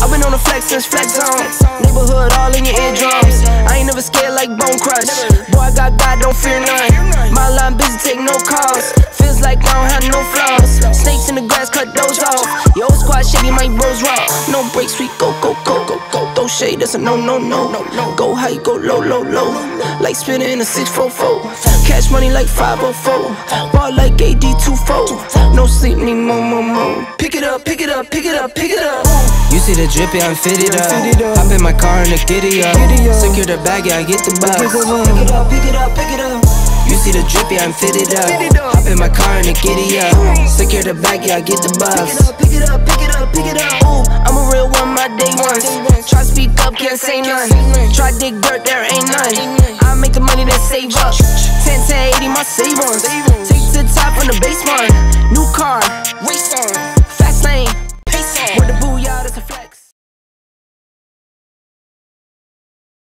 I've been on the flex since flex zone. Neighborhood all in your eardrums. I ain't never scared like Bone Crush. Boy, I got God, don't fear none. My line busy, take no calls. Feels like I don't have no flaws. Snakes in the grass, cut those off. Your old squad shady, my bros raw. No breaks, we go, go, go, go, go. Throw shade, that's a no, no, no. Go high, go low, low, low. Like spinning in a 644. Cash money like 504. Ball like AD24. No sleep, need more, more, more. Pick it up, pick it up, pick it up, pick it up. You see the drippy, I'm fitted up. Hop in my car and the giddy up. Secure the bag, yeah, I get the bus. Pick it up, pick it up, pick it up. You see the drippy, I'm fitted up. Hop in my car and the giddy up. Secure the bag, yeah, I get the bus. Pick it up, pick it up, pick it up. Ooh, I'm a real one, my day ones. Try speak up, can't say none. Try dig dirt, there ain't none. I make the money that save up. 10 to 80, my save ones.